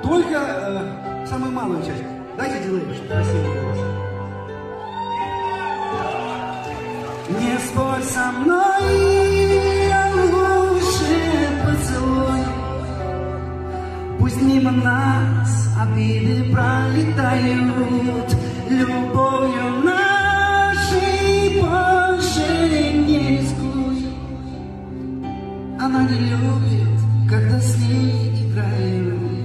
Только самую малую часть. Дайте дилей, чтобы красиво было. Не спорь со мной, а лучше поцелуй. Пусть мимо нас обиды пролетают, любовью нашей больше не рискуй. Она не любит, когда с ней играют.